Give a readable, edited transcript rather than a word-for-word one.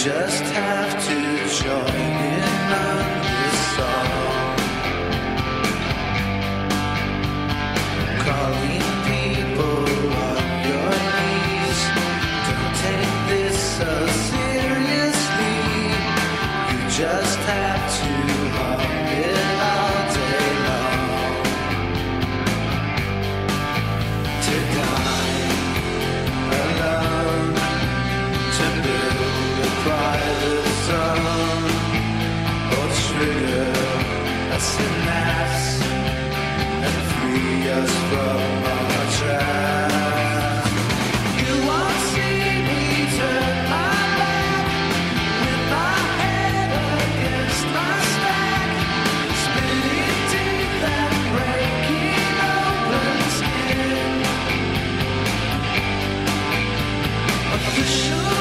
just have to join in on this song. Calling people on your knees. Don't take this so seriously. You just have to hum it all day long. To die alone, to build a private zone, or trigger a synapse and free us from our trap. You won't see me turn my back with my head against my stack, spitting teeth and breaking open skin. Official